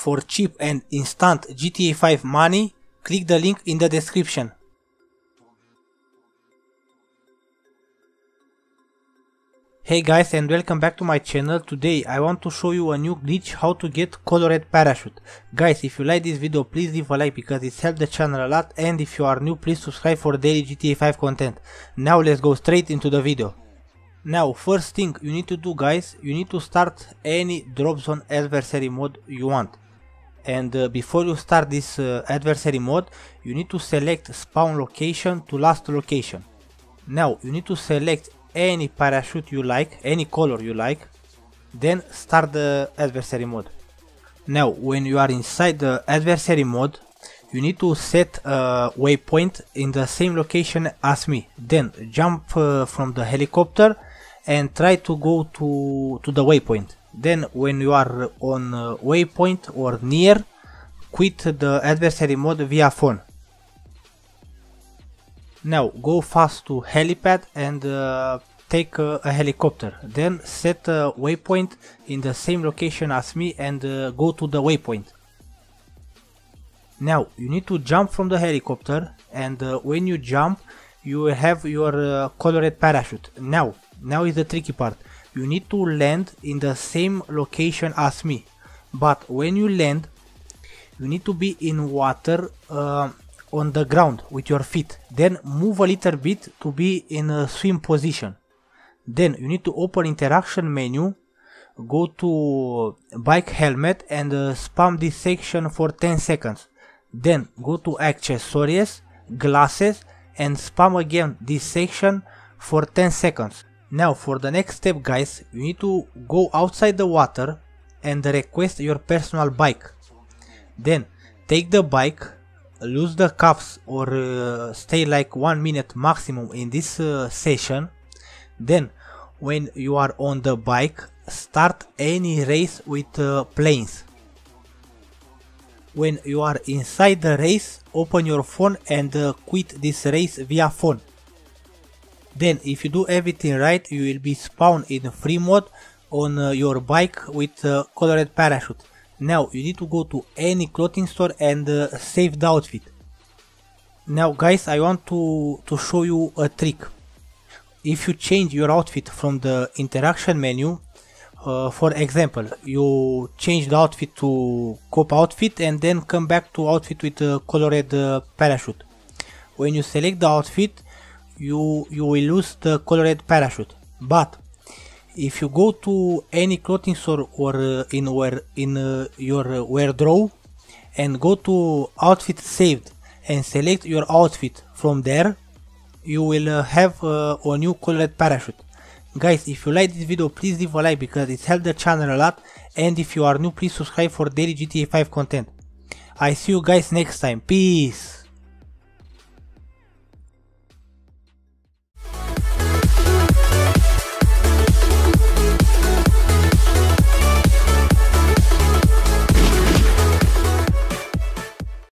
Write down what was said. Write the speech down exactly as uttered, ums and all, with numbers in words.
For cheap and instant G T A five money, click the link in the description. Hey guys, and welcome back to my channel. Today I want to show you a new glitch how to get colored parachute. Guys, if you like this video, please leave a like because it helps the channel a lot, and if you are new, please subscribe for daily G T A five content. Now let's go straight into the video. Now first thing you need to do, guys, you need to start any drop zone adversary mode you want. And uh, before you start this uh, adversary mode, you need to select spawn location to last location. Now you need to select any parachute you like, any color you like, then start the adversary mode. Now when you are inside the adversary mode, you need to set a waypoint in the same location as me. Then jump uh, from the helicopter and try to go to, to the waypoint. Then when you are on uh, waypoint or near, quit the adversary mode via phone. Now go fast to helipad and uh, take uh, a helicopter. Then set a waypoint in the same location as me and uh, go to the waypoint. Now you need to jump from the helicopter, and uh, when you jump you will have your uh, colored parachute. Now, now is the tricky part. You need to land in the same location as me, but when you land you need to be in water uh, on the ground with your feet. Then move a little bit to be in a swim position. Then you need to open interaction menu, go to bike helmet and uh, spam this section for ten seconds. Then go to accessories, glasses, and spam again this section for ten seconds. Now for the next step, guys, you need to go outside the water and request your personal bike. Then take the bike, lose the cuffs or uh, stay like one minute maximum in this uh, session. Then when you are on the bike, start any race with uh, planes. When you are inside the race, open your phone and uh, quit this race via phone. Then if you do everything right, you will be spawned in free mode on uh, your bike with uh, colored parachute. Now you need to go to any clothing store and uh, save the outfit. Now guys, I want to, to show you a trick. If you change your outfit from the interaction menu, uh, for example, you change the outfit to cop outfit and then come back to outfit with a colored uh, parachute. When you select the outfit, you you will lose the colored parachute. But if you go to any clothing store or uh, in where in uh, your uh, wardrobe and go to outfit saved and select your outfit from there, you will uh, have uh, a new colored parachute. Guys, if you like this video, please leave a like because it helps the channel a lot, and if you are new, please subscribe for daily G T A five content. I see you guys next time. Peace.